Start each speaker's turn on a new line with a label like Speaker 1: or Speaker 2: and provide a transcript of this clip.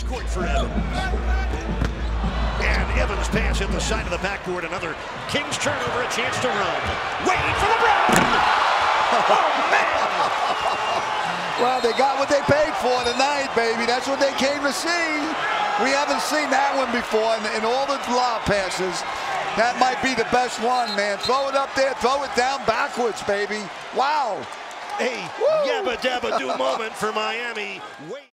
Speaker 1: cross court for Evans. And Evans' pass hit the side of the backboard. Another Kings turnover, a chance to run. Wade for LeBron! Oh, man!
Speaker 2: Well, they got what they paid for tonight, baby. That's what they came to see. We haven't seen that one before in all the lob passes. That might be the best one, man. Throw it up there, throw it down backwards, baby. Wow.
Speaker 1: A yabba-dabba-do moment for Miami. Wade.